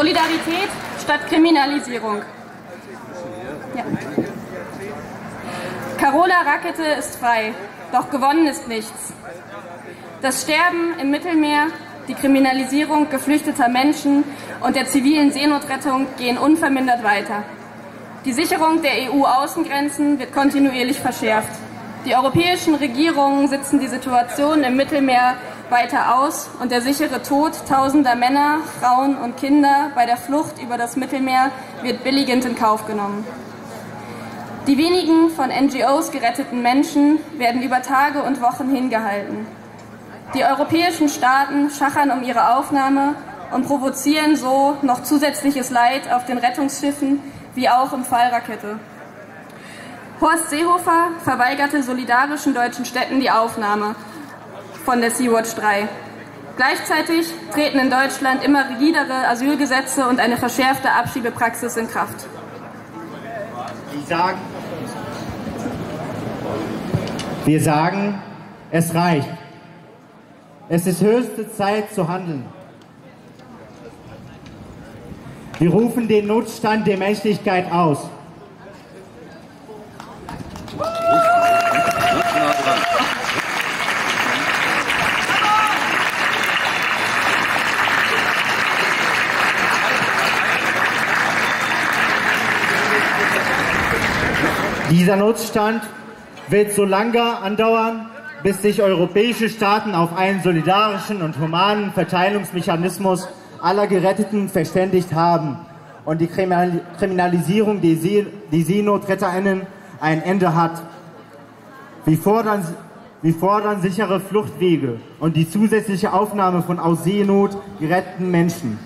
Solidarität statt Kriminalisierung. Ja. Carola Rackete ist frei, doch gewonnen ist nichts. Das Sterben im Mittelmeer, die Kriminalisierung geflüchteter Menschen und der zivilen Seenotrettung gehen unvermindert weiter. Die Sicherung der EU-Außengrenzen wird kontinuierlich verschärft. Die europäischen Regierungen sitzen die Situation im Mittelmeer weiter aus und der sichere Tod tausender Männer, Frauen und Kinder bei der Flucht über das Mittelmeer wird billigend in Kauf genommen. Die wenigen von NGOs geretteten Menschen werden über Tage und Wochen hingehalten. Die europäischen Staaten schachern um ihre Aufnahme und provozieren so noch zusätzliches Leid auf den Rettungsschiffen, wie auch im Fall Rackete. Horst Seehofer verweigerte solidarischen deutschen Städten die Aufnahme von der Sea-Watch 3. Gleichzeitig treten in Deutschland immer rigidere Asylgesetze und eine verschärfte Abschiebepraxis in Kraft. Wir sagen, es reicht. Es ist höchste Zeit zu handeln. Wir rufen den Notstand der Menschlichkeit aus. Dieser Notstand wird so lange andauern, bis sich europäische Staaten auf einen solidarischen und humanen Verteilungsmechanismus aller Geretteten verständigt haben und die Kriminalisierung der SeenotretterInnen ein Ende hat. Wir fordern sichere Fluchtwege und die zusätzliche Aufnahme von aus Seenot geretteten Menschen.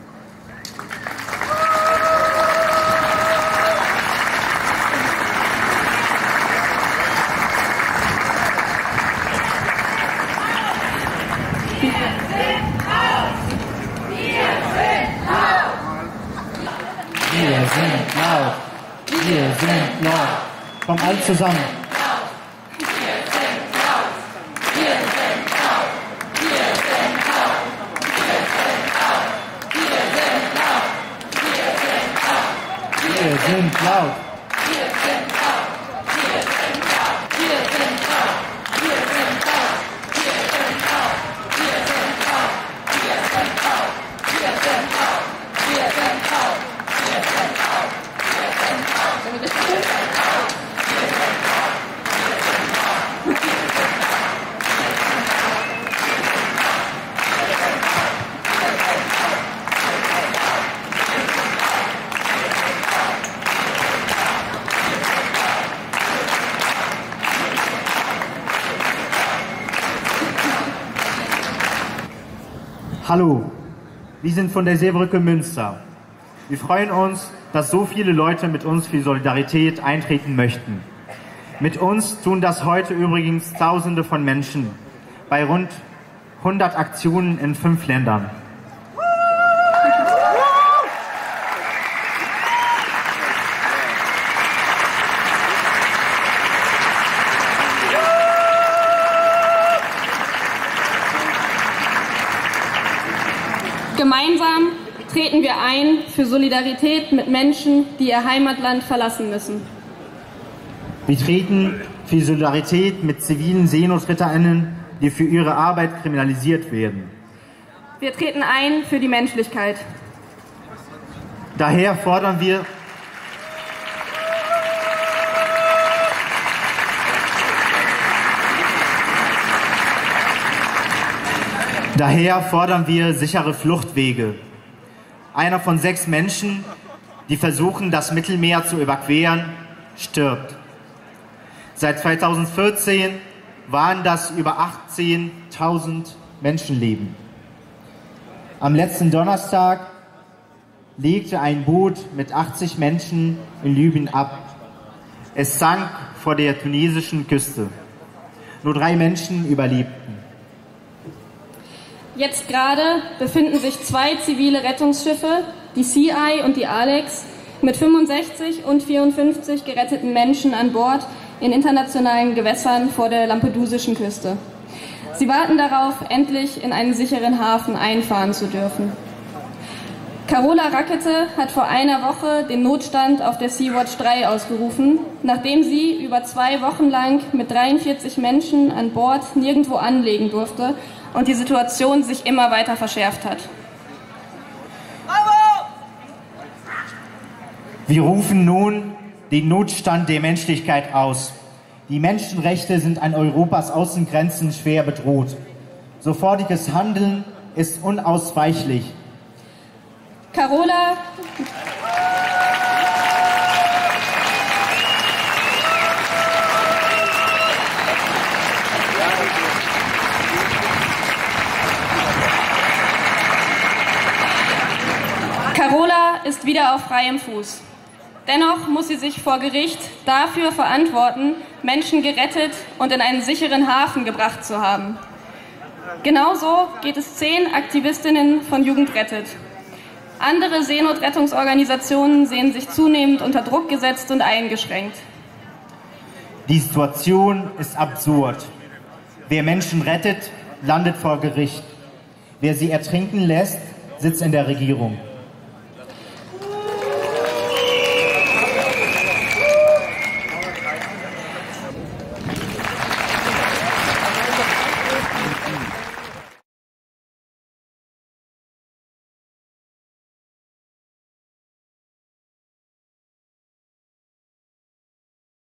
Wir sind laut. Kommen alle zusammen. Wir sind laut. Hallo, wir sind von der Seebrücke Münster. Wir freuen uns, dass so viele Leute mit uns für Solidarität eintreten möchten. Mit uns tun das heute übrigens Tausende von Menschen bei rund 100 Aktionen in 5 Ländern. Gemeinsam treten wir ein für Solidarität mit Menschen, die ihr Heimatland verlassen müssen. Wir treten für Solidarität mit zivilen SeenotretterInnen, die für ihre Arbeit kriminalisiert werden. Wir treten ein für die Menschlichkeit. Daher fordern wir sichere Fluchtwege. Einer von 6 Menschen, die versuchen, das Mittelmeer zu überqueren, stirbt. Seit 2014 waren das über 18.000 Menschenleben. Am letzten Donnerstag legte ein Boot mit 80 Menschen in Libyen ab. Es sank vor der tunesischen Küste. Nur 3 Menschen überlebten. Jetzt gerade befinden sich 2 zivile Rettungsschiffe, die Sea Eye und die Alex, mit 65 und 54 geretteten Menschen an Bord in internationalen Gewässern vor der lampedusischen Küste. Sie warten darauf, endlich in einen sicheren Hafen einfahren zu dürfen. Carola Rakete hat vor einer Woche den Notstand auf der Sea-Watch 3 ausgerufen, nachdem sie über 2 Wochen lang mit 43 Menschen an Bord nirgendwo anlegen durfte und die Situation sich immer weiter verschärft hat. Wir rufen nun den Notstand der Menschlichkeit aus. Die Menschenrechte sind an Europas Außengrenzen schwer bedroht. Sofortiges Handeln ist unausweichlich. Carola ist wieder auf freiem Fuß. Dennoch muss sie sich vor Gericht dafür verantworten, Menschen gerettet und in einen sicheren Hafen gebracht zu haben. Genauso geht es 10 Aktivistinnen von Jugend rettet. Andere Seenotrettungsorganisationen sehen sich zunehmend unter Druck gesetzt und eingeschränkt. Die Situation ist absurd. Wer Menschen rettet, landet vor Gericht. Wer sie ertrinken lässt, sitzt in der Regierung.